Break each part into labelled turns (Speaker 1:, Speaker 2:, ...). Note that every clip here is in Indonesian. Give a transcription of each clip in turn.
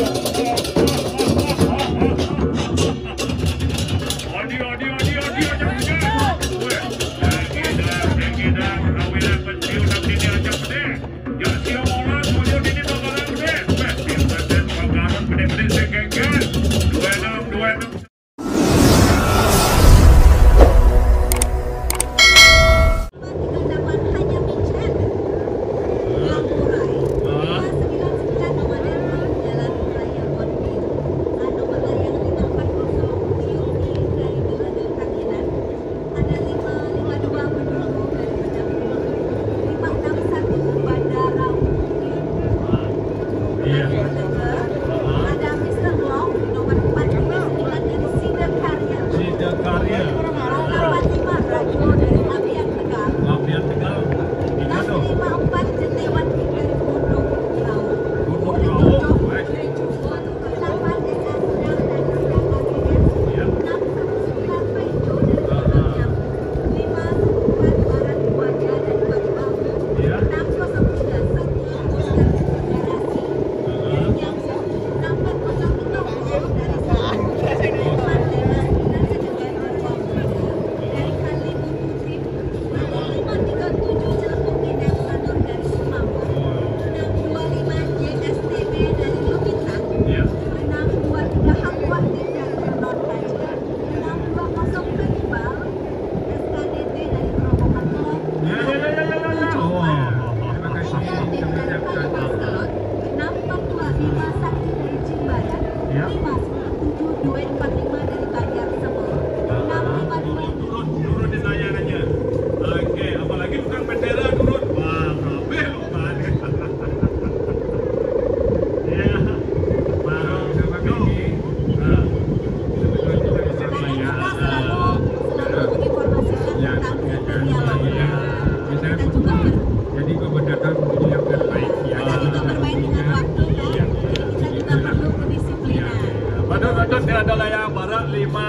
Speaker 1: adalah yang barat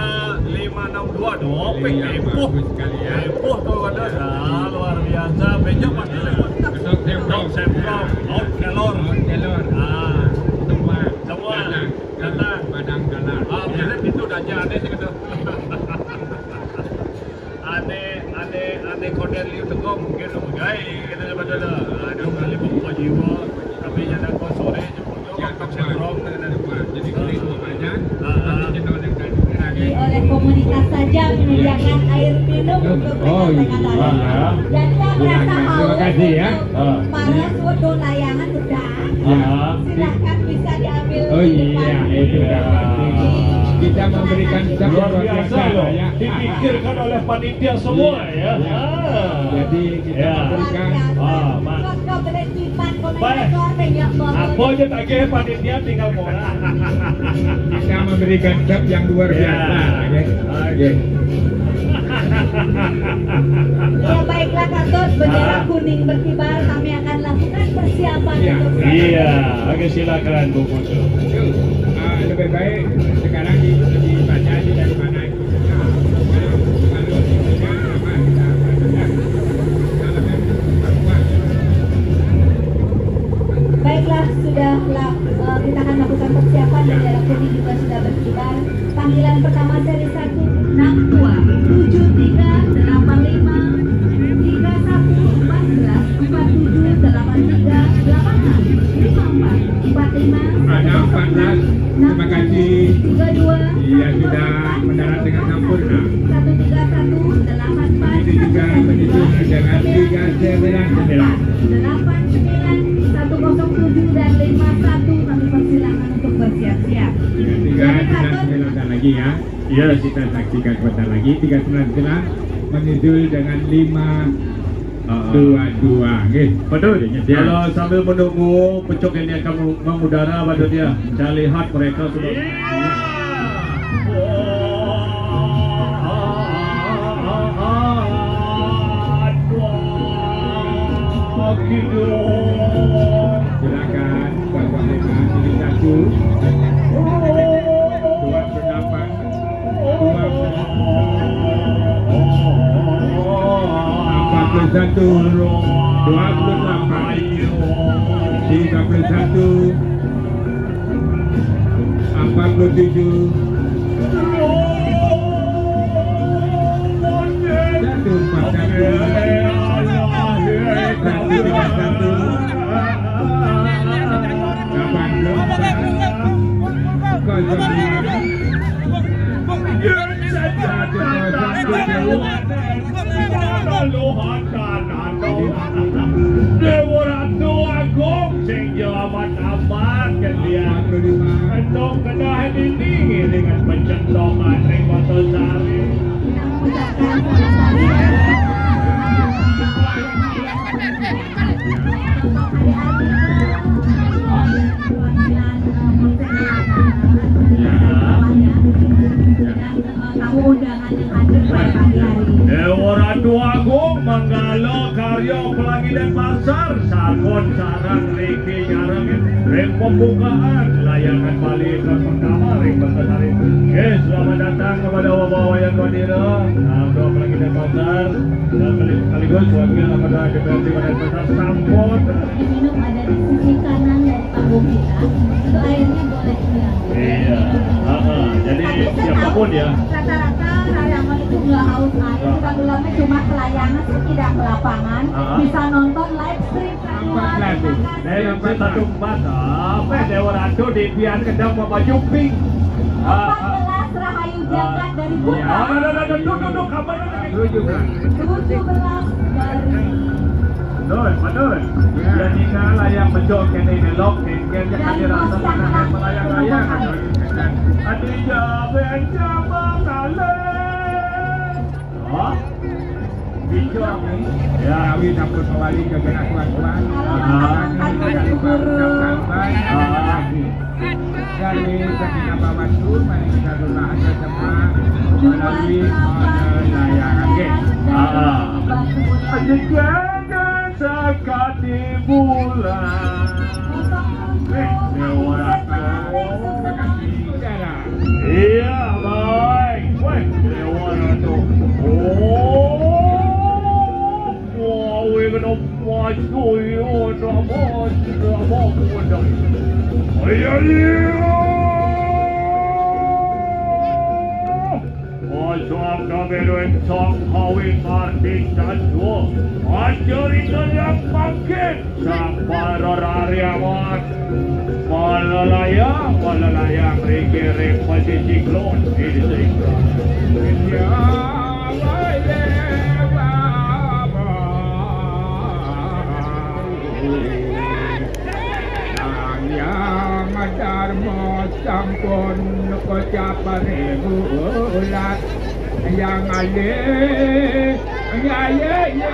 Speaker 1: 5562 doping empuh tuh ada luar biasa bejo pasti semprong out kelor semua kata padang galah biasanya itu aja aneh sih gitu aneh korden liu tegong mungkin guys kita coba ada kali bawa jiwa tapi jangan kau sore semprong jadi kulit banyak
Speaker 2: oleh komunitas saja menyediakan air minum untuk rekan-rekan. Jadi yang merasa haus para foto layangan udah, silakan bisa diambil.
Speaker 3: Oh iya, itu kita memberikan
Speaker 1: luar biasa loh, dipikirkan oleh panitia semua ya.
Speaker 3: Jadi kita memberikan.
Speaker 1: Apa aja tagih panitia tinggal moral.
Speaker 3: Kita memberikan cap yang luar biasa.
Speaker 2: Ya baiklah Katut, bendera kuning berkibar, kami akan lakukan persiapan untuk.
Speaker 1: Iya, oke silakan Bu Putu.
Speaker 3: Lebih baik sekarang dibaca di dari mana itu.
Speaker 2: Baiklah, sudahlah kita akan lakukan persiapan. Bendera kuning juga sudah berkibar. Panggilan pertama seri 1, 62, 73, 85, 31, 14, 47, 83, 86, 54, 45,
Speaker 3: ada 14. Terima kasih.
Speaker 2: 32,
Speaker 3: Iya sudah mendarat dengan sempurna.
Speaker 2: 131, 84,
Speaker 3: Ini juga menyusun dengan 399.
Speaker 2: 89, 107 dan 51 kami persilakan untuk bersiap-siap.
Speaker 3: 399 lagi ya. Iya kita saksikan sebentar lagi. 399 menyusul dengan 522.
Speaker 1: Betul. Kalau sambil menunggu pucuk ini akan mengudara pada dia, saya lihat mereka sudah.
Speaker 3: Silakan Bapak Lima pilih 1 28 28 31 87. Jatuh 41.
Speaker 1: Deworatu Agung sing jawaban amat kan dia. Entong kedah dindingi dengan pencentongan ring Motosari. Deworatu Agung Manggalo Karyo Pelangi dan Pasar Sargon Sarang Riki Nyarengin ring pembukaan layangan Bali ke pertama ring Motosari. Oke, selamat datang kepada bawa-bawa yang hadir. Abdo Pelangi dan Pasar dan sekaligus wakil kepada DPRD Badan Pasar Sampot.
Speaker 2: Minum ada di sisi kanan dari panggung kita. Itu airnya boleh diambil.
Speaker 1: Iya, jadi siapapun ya.
Speaker 2: Rata-rata Rariamon itu nggak haus air. Kita bilangnya cuma kelayangan, tidak ke lapangan. Bisa nonton live stream keluar.
Speaker 1: Dari 14 apa Deworatu di Pian Kedam Bapak Juping.
Speaker 2: 14 Rahayu Jagat dari Buka.
Speaker 1: Duduk kabarnya.
Speaker 2: 17 dari
Speaker 1: Betul. Jadi kalau yang betul kini nelok, kini jadi rasa mana melayang-layang. Adija benca mengalir. Oh, bijak ni.
Speaker 3: Ya, kami dapat kembali ke tuan-tuan. Dari Sakina Bawaslu, mari kita doa bersama melalui layangan game.
Speaker 1: Adija sekali bulan. Iya, baik. Weh, Deworatu. Wah, we're gonna watch you. Drama. Macam kameruan song kawin artis jatuh. Ajarin yang makin sampai Rariamon. Malalayang ring pasti siklon ini siklon.
Speaker 3: Yang dharma sampun kocapane bulat yang alih ya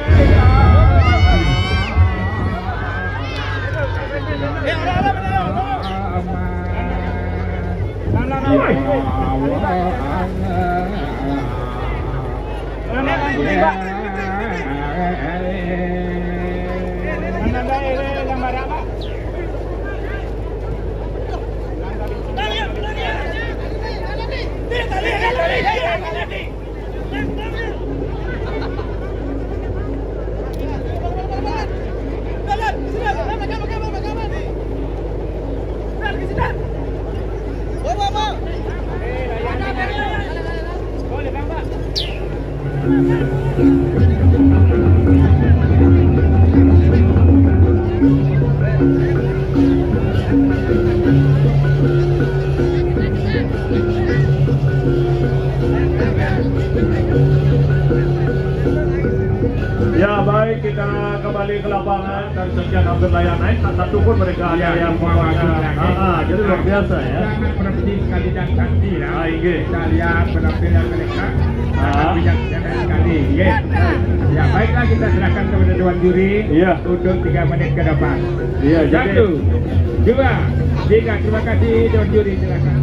Speaker 1: Ya baik, kita kembali ke lapangan dan sekian hampir layan naik, tak satu pun mereka ada yang pokoknya. Jadi luar biasa ya.
Speaker 3: Sangat penting sekali dan cantik lah. Kita lihat penampilan mereka sangat bijaksana sekali. Ya baiklah, kita serahkan kepada Dewan Juri untuk 3 menit ke depan. 1, 2, 3. Terima kasih Dewan Juri, silakan.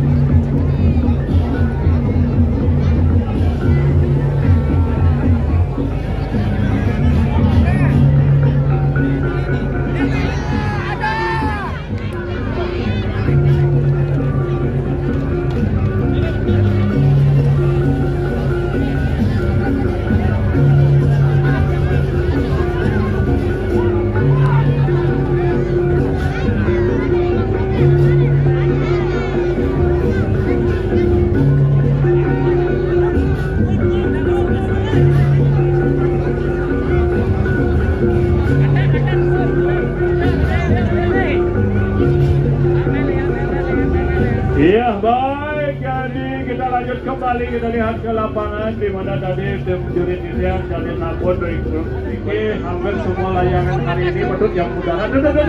Speaker 1: Baik, jadi kita lanjut kembali, kita lihat ke lapangan di mana tadi tim juri tirian jadi sabun dari grup ini hampir semua layangan hari ini medut yang udara.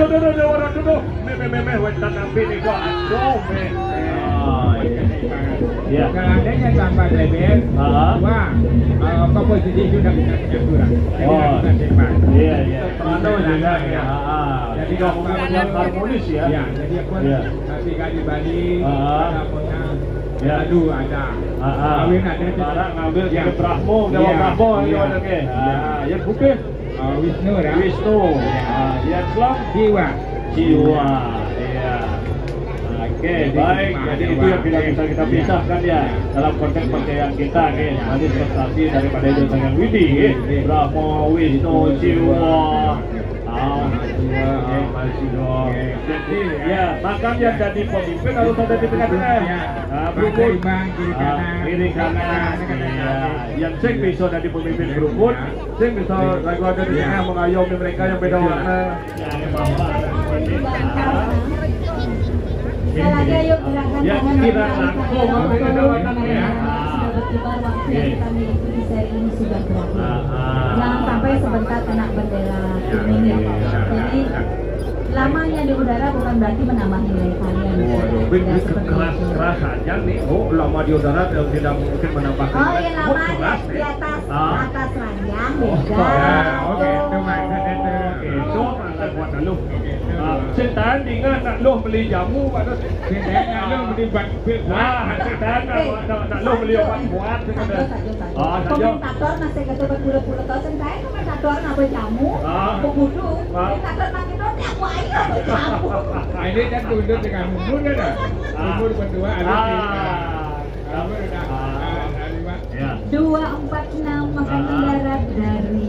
Speaker 1: Wetan nabi nih gua aduh
Speaker 3: Ya, seandainya tanpa level, wah, komposisi sudah bisa kurang.
Speaker 1: Iya. Terano juga ya. Jadi gabungan harmonis ya.
Speaker 3: Ya, jadi pun ketika di Bali, ya, aduh ada. Kawin ada.
Speaker 1: Barang ngambil dari Brahmo, Dewa Brahmo yang ada ke. Ya bukan.
Speaker 3: Wisnu ya.
Speaker 1: Wisnu. Ya Islam.
Speaker 3: Jiwa.
Speaker 1: Iya. Oke, baik. Jadi itu yang tidak bisa kita pisahkan ya dalam konteks percayaan kita. Nanti prestasi daripada itu dengan Widi. Brahmo, Wisnu, Jiwa. Masih dong. Jadi ya, bahkan yang jadi pemimpin harus ada di tengah-tengah. Berukun, kiri kanan. Yang sing bisa jadi pemimpin berukun, sing bisa lagi ada di tengah mengayomi mereka yang beda warna.
Speaker 2: Lagi ayo gerakan tangan
Speaker 1: tidak langsung
Speaker 2: kita miliki di seri ini sudah berakhir. Jangan sampai sebentar kena bendera kuning ya. Jadi lamanya di udara bukan berarti menambah nilai kalian.
Speaker 1: Keras aja nih. Oh, lama di udara tidak mungkin menambah.
Speaker 2: Oh, yang lama di atas ranjang beda.
Speaker 3: Oke, itu maksudnya
Speaker 1: itu angkat buat lu. Setan ingat nak lu beli jamu pada
Speaker 3: setan nak lu beli batu.
Speaker 1: Setan nak lu beli obat buat.
Speaker 2: Komentator masih kata berpuluh-puluh tahun saya komentator ngapa jamu, begitu. Komentator makin roti aku ayo jamu.
Speaker 3: Ini kan tunduk dengan umur kan? Umur berdua ada.
Speaker 2: 246 makan mendarat dari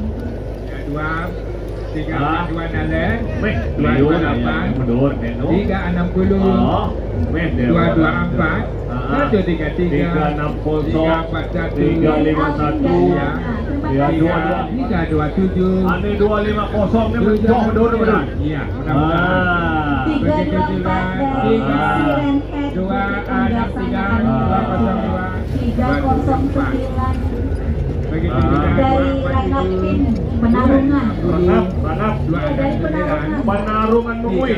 Speaker 3: 3 nalen,
Speaker 1: 228 mundur
Speaker 3: 360, 224, 133, 351, 327,
Speaker 1: ane 250 ni mundur.
Speaker 3: Iya, mudah-mudahan.
Speaker 2: 324
Speaker 3: begitu juga
Speaker 2: dari Ranap Tim Penarungan.
Speaker 1: Ranap
Speaker 2: dari
Speaker 1: Penarungan Mui.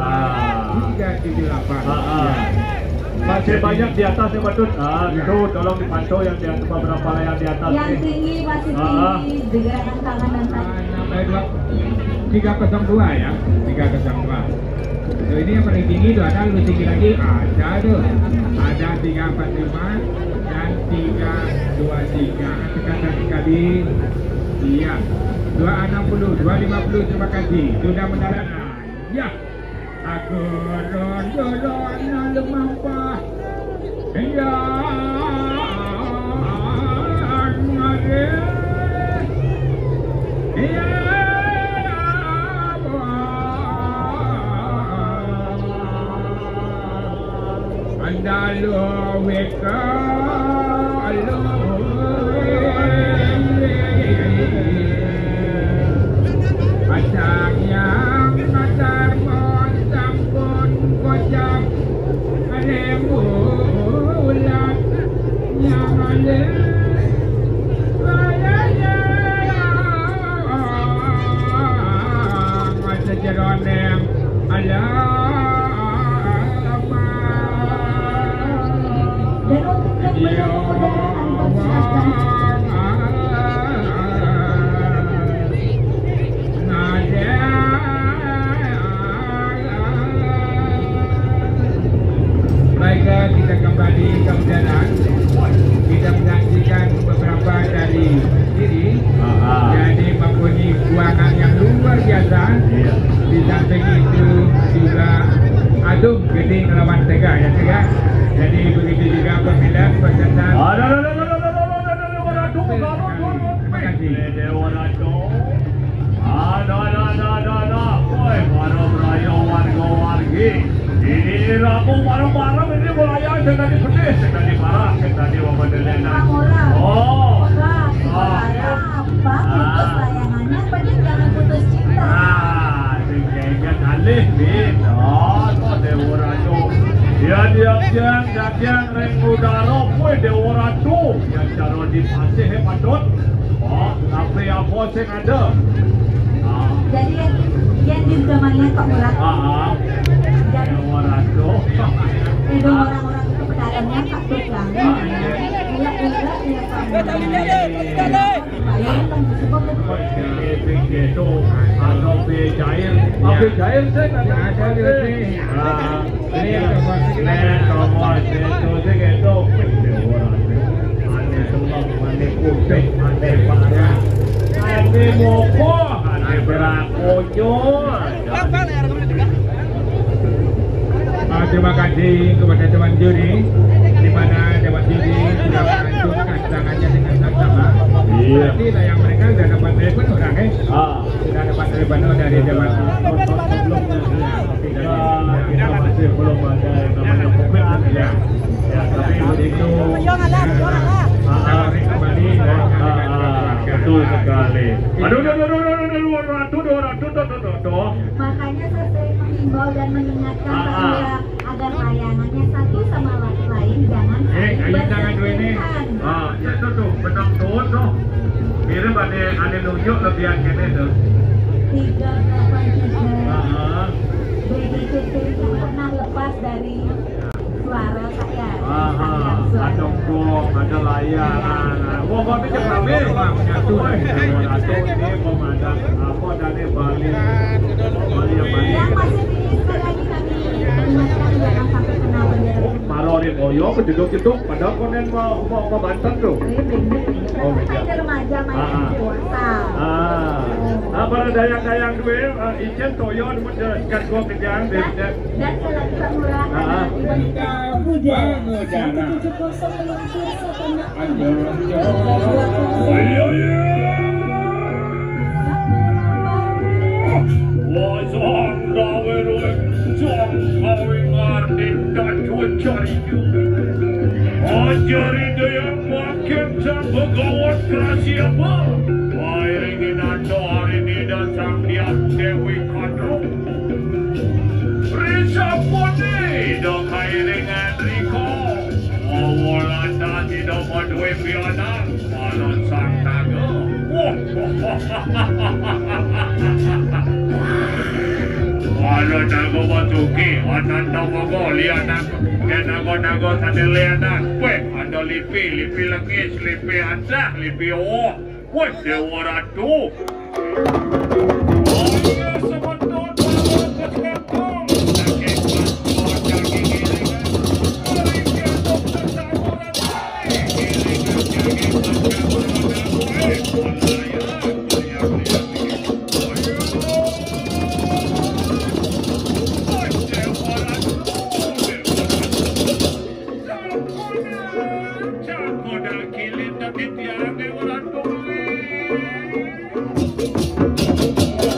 Speaker 3: 378.
Speaker 1: Masih banyak di atas ya Badut. Itu tolong dipantau yang di atas beberapa layar di atas.
Speaker 2: Yang tinggi masih tinggi di gerakan tangan dan kaki.
Speaker 3: 302 ya, 302. So, ini yang paling tinggi itu ada lebih tinggi lagi. Ada tuh. Ada 345 dan 323. Kata sekali. Iya. 260, 250. Terima kasih. Sudah mendarat. Ya. Aku ron lemah pah. Ya. Ya. Andalo weka alo acang yang atar mon sampun kocak alemu ulat yang ale ayaya masa jeroneng ala
Speaker 2: Dan untuk yang mudah-mudahan
Speaker 3: baiklah, kita kembali ke udara. Kita menyaksikan beberapa dari diri. Jadi mempunyai buangan yang luar biasa. Di samping itu juga adum gede lawan Tega ya Tega. Jadi begitu juga pemilihan peserta. Terima kasih.
Speaker 1: Ini ramu barang-barang ini mulai dengan dipedih, dengan diparah, dengan diwawadelena. Oh,
Speaker 2: apa putus layangannya, penting jangan putus cinta.
Speaker 1: Tinggalnya kalih, Bin. Oh, Dewa Rajo. Ya, Dagyang reng udara kue Dewa Ratu yang cara dipasih hebatut. Oh, tapi apa sing ada?
Speaker 2: Jadi yang di zamannya Pak Murad.
Speaker 1: Jadi Dewa Ratu.
Speaker 2: Itu orang-orang itu pedalamnya takut banget. Iya Pak Murad.
Speaker 1: Itu ada bejair. Apa bejair sih? Ada bejair.
Speaker 3: Terima kasih kepada teman juri, di mana teman juri sudah mengajukan tangannya dengan sama. Berarti yang mereka sudah dapat telepon orang sudah dapat telepon dari teman sebelumnya.
Speaker 1: Kita masih belum ada yang namanya komitmen ya. Ya, tapi begitu. Kembali betul sekali. Aduh.
Speaker 2: Makanya saya sering menghimbau dan mengingatkan bahwa agar layangannya satu sama lain jangan bersentuhan.
Speaker 1: Ya itu tuh benang tuh. Mirip ada nunjuk lebihan kene tuh.
Speaker 2: 383. BDCT yang pernah lepas dari suara saya.
Speaker 1: Ada gong, ada layangan. Wah, kok ini kami menyatu. Ini pemadam apa dari Bali.
Speaker 2: Yang masih ini sekali lagi kami ingatkan jangan sampai kena bendera.
Speaker 1: Marori Boyo penduduk itu padahal konen mau Banten tuh.
Speaker 2: Ada remaja main puasa.
Speaker 1: Para dayang-dayang duwe ijen toyo kan gua kerjaan
Speaker 2: Dan selain Murad ada tiba-tiba muda 7-0 meluncur sepenuhnya.
Speaker 1: Ajari yang makin tak begawat kerasi apa. Iringin ando hari ini datang dia Dewi Kadro. Risa Poni dong iringan Riko. Awalanda tidak madwe piana malon sang naga. Kalau nago batuki, ananda mogo lianak, nago sadelianak, weh, ada lipi langis, lipi ancah, lipi oh, weh, Dewa Ratu. Oh iya, sebentar, kesekentong, daging bantuan, daging iringan, iringan dokter samuran, iringan daging bantuan, Kilin tapi tiada orang tuli.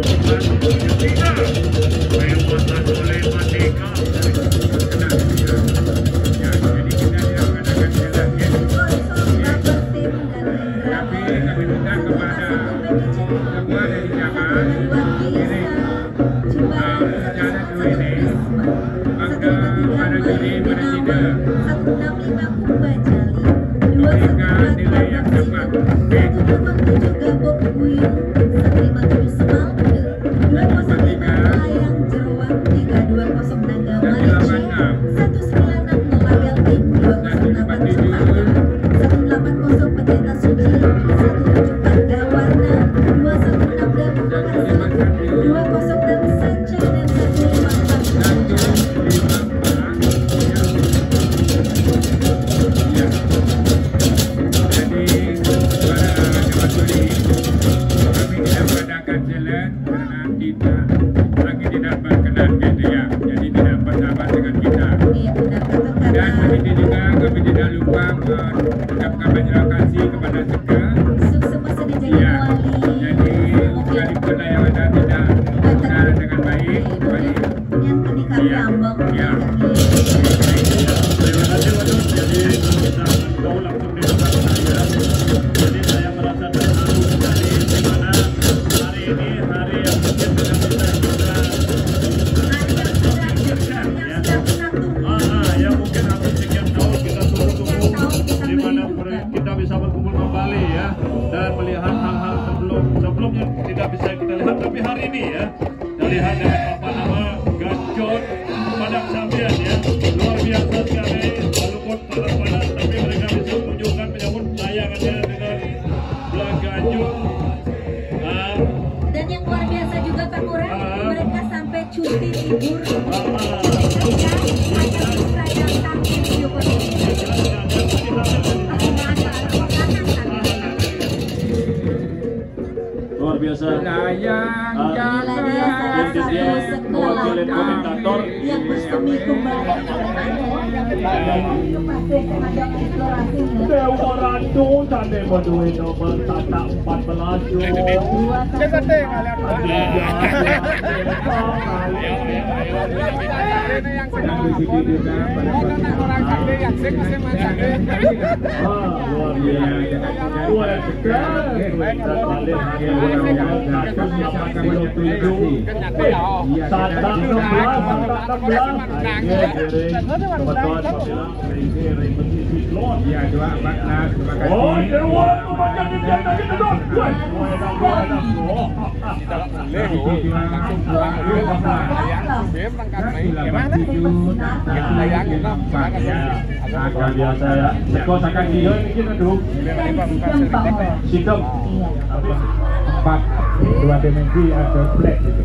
Speaker 1: biasa ya. Kok sakan dia ini aduh. Sidem.
Speaker 3: 2 dimensi ada flat gitu.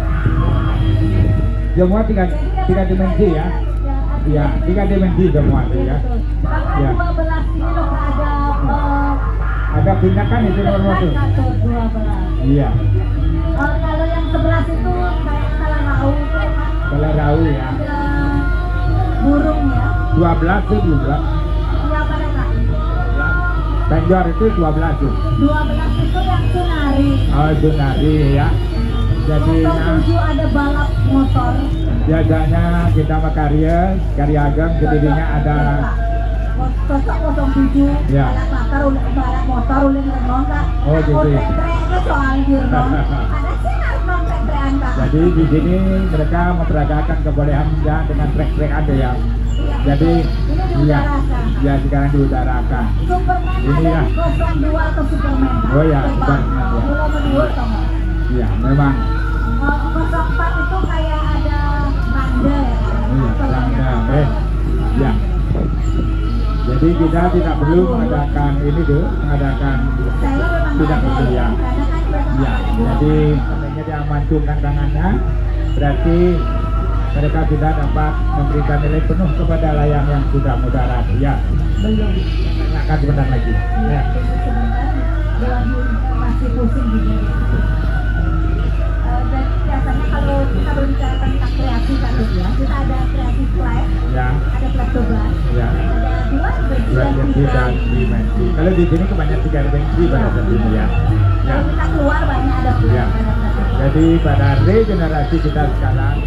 Speaker 3: Semua tiga dimensi ya. Iya, 3 dimensi semua ya. Ya.
Speaker 2: 12 ini loh
Speaker 3: ada pindakan itu nomor tuh.
Speaker 2: 12.
Speaker 3: Iya.
Speaker 2: Kalau yang 11 itu kayak Kalarau.
Speaker 3: Kalarau ya.
Speaker 2: Ada burung ya.
Speaker 3: 12 tuh juga.
Speaker 2: Iya pada Kak.
Speaker 3: Penjor itu 12 tuh.
Speaker 2: 12 itu yang Sunari.
Speaker 3: Oh, Sunari ya. Jadi
Speaker 2: Motor 7 ada balap motor.
Speaker 3: biasanya kita sama karya agam kedirinya ada
Speaker 2: Sosok 07
Speaker 3: ya.
Speaker 2: balap motor balap motor ulin renong Kak.
Speaker 3: Oh gitu ya.
Speaker 2: Trek soal dirong. Ada sih harus non-trekan Kak.
Speaker 3: Jadi di sini mereka memperagakan kebolehan ya dengan trek-trek ada ya. Jadi iya, ya sekarang diutarakan.
Speaker 2: Superman
Speaker 3: Ini
Speaker 2: ada
Speaker 3: ya.
Speaker 2: di 02 atau Superman.
Speaker 3: Oh ya, Superman ya.
Speaker 2: Nomor 2 sama.
Speaker 3: Iya, memang.
Speaker 2: 04 itu kayak ada Randa ya.
Speaker 3: Iya, Randa. Ya. Jadi kita tidak perlu mengadakan ini tuh, mengadakan tidak perlu ya. Ya, jadi seandainya dia mancungkan tangannya, berarti mereka tidak dapat memberikan nilai penuh kepada layang yang sudah mudarat. Ya,
Speaker 2: Belum.
Speaker 3: akan sebentar lagi. Ya.
Speaker 2: Sebentar masih pusing juga. Dan biasanya kalau kita berbicara tentang kreasi kan ya, kita ada kreasi flat,
Speaker 3: Ya.
Speaker 2: ada flat 12,
Speaker 3: Ya.
Speaker 2: ada 2
Speaker 3: dimensi dan dimensi. Kalau di sini kebanyakan 3 dimensi pada saat ini ya.
Speaker 2: Kalau kita keluar banyak ada flat,
Speaker 3: Ya.
Speaker 2: ada flat 12.
Speaker 3: Jadi pada regenerasi kita sekarang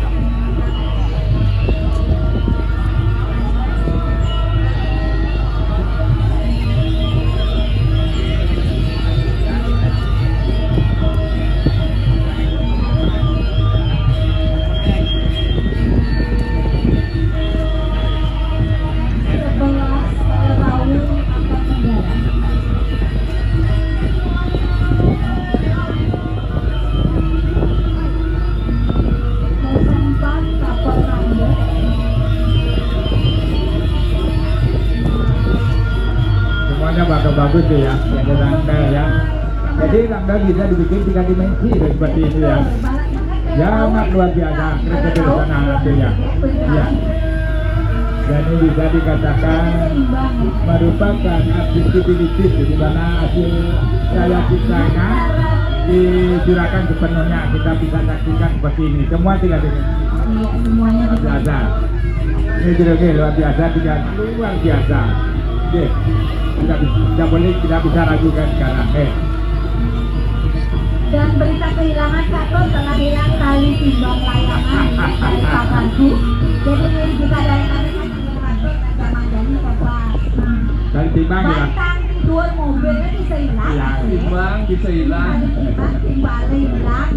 Speaker 3: bagus tuh ya, ada rangka ya. Jadi rangka bisa dibikin 3 dimensi seperti itu ya. Ya amat luar biasa, kereta di sana ya. Ya. Dan ini bisa dikatakan merupakan aktivitas di mana hasil saya kisahnya dicurahkan sepenuhnya, kita bisa saksikan seperti ini. Semua 3 dimensi. Luar biasa. Ini juga luar biasa, luar biasa. Oke. Tidak bisa ragukan sekarang.
Speaker 2: Dan berita kehilangan satu telah hilang tali timbang layangan dari pagarku. Jadi jika dari kami kan mengatur dan sama jadi bapak.
Speaker 3: Tali timbang ya.
Speaker 2: Bantang tidur mobilnya bisa hilang.
Speaker 4: Timbang bisa hilang.
Speaker 2: Timbang hilang.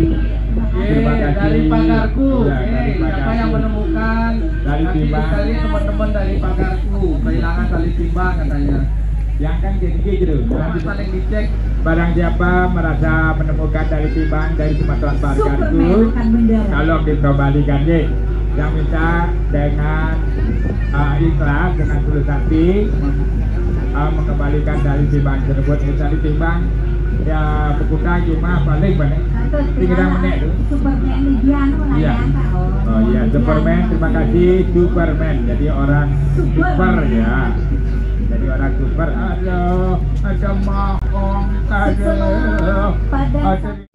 Speaker 4: Dari pagarku. Siapa yang menemukan
Speaker 3: tali timbang?
Speaker 4: Tadi teman-teman dari pagarku kehilangan tali timbang katanya.
Speaker 3: Yang kan gitu.
Speaker 4: Saling dicek.
Speaker 3: Barang siapa merasa menemukan tali timbang dari kematuan pagarku, kalau dikembalikan deh. Yang minta dengan ikhlas, dengan tulus hati mengembalikan tali timbang tersebut. Tali timbang ya berputar cuma paling banyak 3 menit tuh.
Speaker 2: Superman Lidiano
Speaker 3: Iya. Oh iya, Superman, terima kasih Superman. Jadi orang super ya. Jadi orang super. Ada mahong, ada.